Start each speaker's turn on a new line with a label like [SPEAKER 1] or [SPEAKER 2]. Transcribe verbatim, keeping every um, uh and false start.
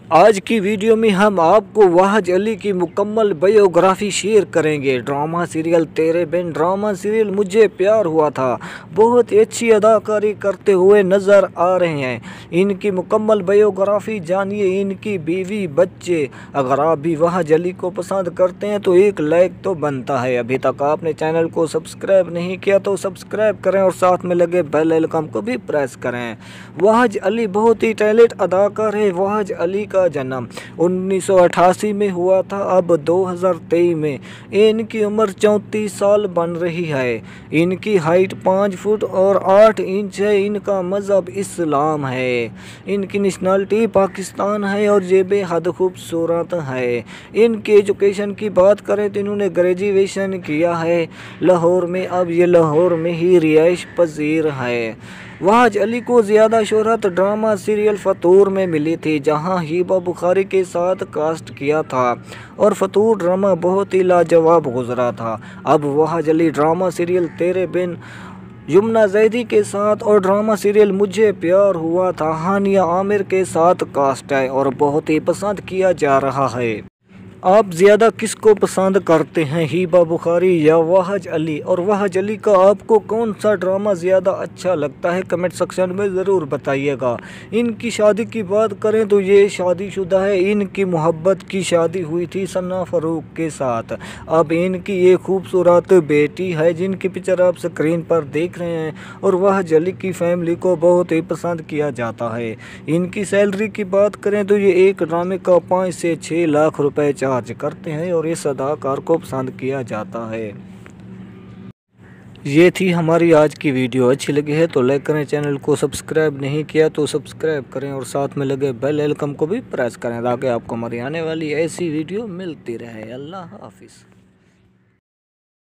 [SPEAKER 1] आज की वीडियो में हम आपको वाहज अली की मुकम्मल बायोग्राफी शेयर करेंगे। Drama serial Tere Bin drama serial मुझे प्यार हुआ था बहुत ही अच्छी अदाकारी करते हुए नज़र आ रहे हैं। इनकी मुकम्मल बायोग्राफी जानिए, इनकी बीवी बच्चे। अगर आप भी वाहज अली को पसंद करते हैं तो एक लाइक तो बनता है। अभी तक आपने चैनल को सब्सक्राइब नहीं किया तो सब्सक्राइब करें और साथ में लगे बेल आइकन को भी प्रेस करें। वाहज अली बहुत ही टैलेंट अदाकार है। वाहज अली का जन्म उन्नीस सौ अठासी में हुआ था। अब दो हज़ार तेईस में इनकी उम्र चौंतीस साल बन रही है। इनकी हाइट पाँच फुट और आठ इंच है। इनका मज़हब इस्लाम है। इनकी नेशनलिटी पाकिस्तान है और ये बेहद खूबसूरत है। इनकी एजुकेशन की बात करें तो इन्होंने ग्रेजुएशन किया है लाहौर में। अब ये लाहौर में ही रिहाइश पजीर है। वाहज अली को ज़्यादा शोहरत ड्रामा सीरियल फतूर में मिली थी, जहां हिबा बुखारी के साथ कास्ट किया था और फतूर ड्रामा बहुत ही लाजवाब गुजरा था। अब वाहज अली ड्रामा सीरियल तेरे बिन यमुना जैदी के साथ और ड्रामा सीरियल मुझे प्यार हुआ था हानिया आमिर के साथ कास्ट है और बहुत ही पसंद किया जा रहा है। आप ज़्यादा किसको पसंद करते हैं, हिबा बुखारी या वाहज अली? और वाहज अली का आपको कौन सा ड्रामा ज़्यादा अच्छा लगता है, कमेंट सेक्शन में ज़रूर बताइएगा। इनकी शादी की बात करें तो ये शादीशुदा है। इनकी मोहब्बत की शादी हुई थी सना फ़ारूक के साथ। अब इनकी एक खूबसूरत बेटी है जिनकी पिक्चर आप स्क्रीन पर देख रहे हैं और वाहज अली की फैमिली को बहुत ही पसंद किया जाता है। इनकी सैलरी की बात करें तो ये एक ड्रामे का पाँच से छः लाख रुपए चार्ज करते हैं और इस अदाकार को पसंद किया जाता है। ये थी हमारी आज की वीडियो। अच्छी लगी है तो लाइक करें, चैनल को सब्सक्राइब नहीं किया तो सब्सक्राइब करें और साथ में लगे बेल आइकन को भी प्रेस करें ताकि आपको हमारी आने वाली ऐसी वीडियो मिलती रहे। अल्लाह हाफिज़।